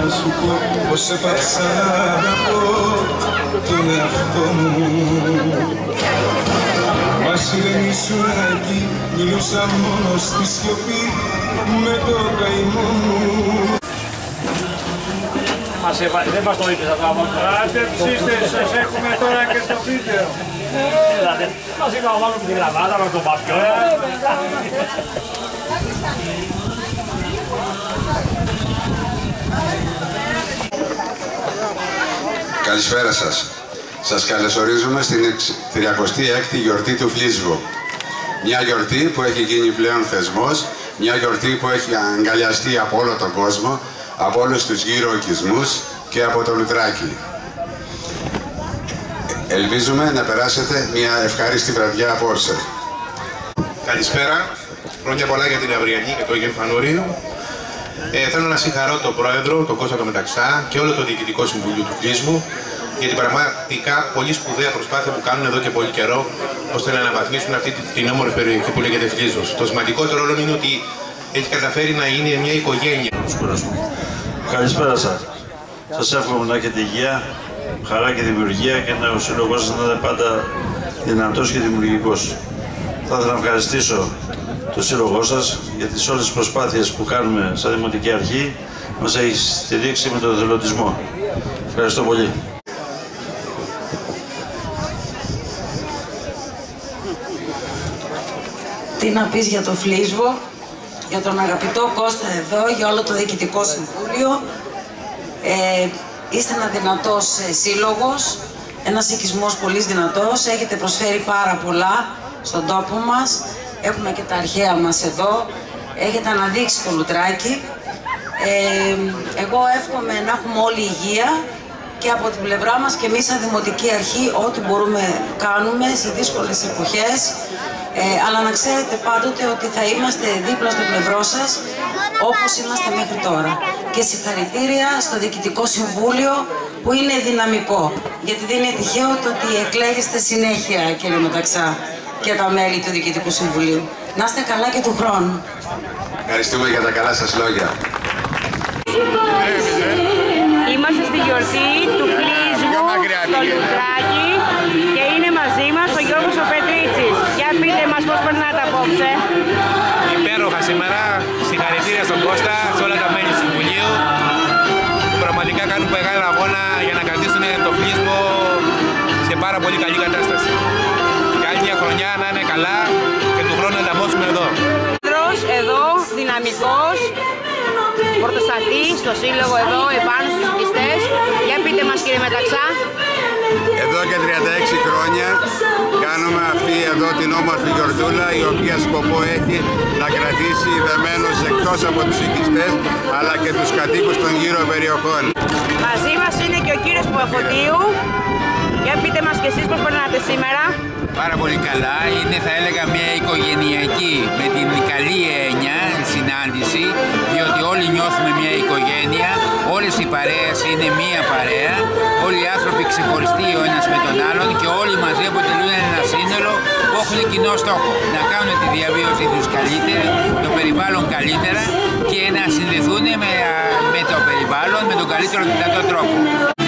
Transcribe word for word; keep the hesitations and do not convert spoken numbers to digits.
σου πω πως έπαψα να αγαπώ τον εαυτό μου. Μα ηρεμήσουν εκεί, μιλούσα μόνο στη σιωπή με το καημό μου. Μας έβα... Δεν μας το είπες αυτό από τώρα. Άντε ψήστε, σας έχουμε τώρα και στο βίντεο. Έλατε, μας είπα να βάλουμε τη γραβάτα με τον παπιό. Καλησπέρα σας. Σας καλωσορίζουμε στην τριακοστή έκτη γιορτή του Φλίσβου. Μια γιορτή που έχει γίνει πλέον θεσμός, μια γιορτή που έχει αγκαλιαστεί από όλο τον κόσμο, από όλους τους γύρω οικισμούς και από το Λουτράκι. Ελπίζουμε να περάσετε μια ευχάριστη βραδιά απόψε. Καλησπέρα. Χρόνια πολλά για την αυριανή και το Γεμφανόριο. Ε, θέλω να συγχαρώ τον Πρόεδρο, τον Κώστα τον Μεταξά και όλο το Διοικητικό Συμβούλιο του Φλίσβου για την πραγματικά πολύ σπουδαία προσπάθεια που κάνουν εδώ και πολύ καιρό ώστε να αναβαθμίσουν αυτή την όμορφη περιοχή που λέγεται Φλίσβος. Το σημαντικότερο όλο είναι ότι έχει καταφέρει να είναι μια οικογένεια. Καλησπέρα σας. Σας εύχομαι να έχετε υγεία, χαρά και δημιουργία και να ο σύλλογός σας να είναι πάντα δυνατός και δημιουργικός. Θα ήθελα να ευχαριστήσω το σύλλογό σας για τις όλες τις προσπάθειες που κάνουμε σαν Δημοτική Αρχή. Μας έχει στηρίξει με τον εθελοντισμό. Ευχαριστώ πολύ. Τι να πεις για το Φλίσβο, για τον αγαπητό Κώστα εδώ, για όλο το Διοικητικό Συμβούλιο. Ε, είστε ένα δυνατός ε, σύλλογος, ένας οικισμός πολύ δυνατός, έχετε προσφέρει πάρα πολλά στον τόπο μας, έχουμε και τα αρχαία μας εδώ, έχετε αναδείξει το Λουτράκι. Ε, εγώ εύχομαι να έχουμε όλη υγεία και από την πλευρά μας και εμείς σαν Δημοτική Αρχή ό,τι μπορούμε κάνουμε σε δύσκολες εποχές. Ε, αλλά να ξέρετε πάντοτε ότι θα είμαστε δίπλα στο πλευρό σας όπως είμαστε μέχρι τώρα. Και συγχαρητήρια στο Διοικητικό Συμβούλιο που είναι δυναμικό. Γιατί δεν είναι τυχαίο το ότι εκλέγεστε συνέχεια, κύριε Μεταξά, και τα μέλη του Διοικητικού Συμβουλίου. Να είστε καλά και του χρόνου. Ευχαριστούμε για τα καλά σας λόγια. Είμαστε στη γιορτή του Φλίσβου στο Λουτράκι και είναι μαζί μας ο Γιώργος ο Πετρίτσης. Για πείτε μας πώς περνάτε απόψε. Υπέροχα σήμερα, συγχαρητήρια στον Κώστα, σε όλα τα μέλη του Συμβουλίου. Πραγματικά κάνουν μεγάλο αγώνα για να κρατήσουν το Φλίσβο σε πάρα πολύ καλή κατάσταση. Και άλλη μια χρονιά να είναι καλά και του χρόνου να τα μόσουμε εδώ. Εδώ, δυναμικός, πρωτοστατής στο σύλλογο εδώ, επάνω στους οικιστές. Για πείτε μας, κύριε Μεταξά. Εδώ και τριάντα έξι χρόνια κάνουμε αυτή εδώ την όμορφη γιορτούλα, η οποία σκοπό έχει να κρατήσει δεμένους εκτός από τους οικιστές αλλά και τους κατοίκους των γύρω περιοχών. Μαζί μας είναι και ο κύριος Παπαφωτίου. Για πείτε μας και εσείς πώς περνάτε σήμερα. Πάρα πολύ καλά. Είναι, θα έλεγα, μια οικογενειακή με την καλή έννοια συνάντηση, διότι όλοι νιώθουμε μια οικογένεια, όλες οι παρέες είναι μια παρέα, όλοι οι άνθρωποι ξεχωριστοί ο ένας με τον άλλον και όλοι μαζί αποτελούν ένα σύνολο που έχουν κοινό στόχο. Να κάνουν τη διαβίωση τους καλύτερη, το περιβάλλον καλύτερα και να συνδεθούν με, με το περιβάλλον με τον καλύτερο δυνατό τρόπο.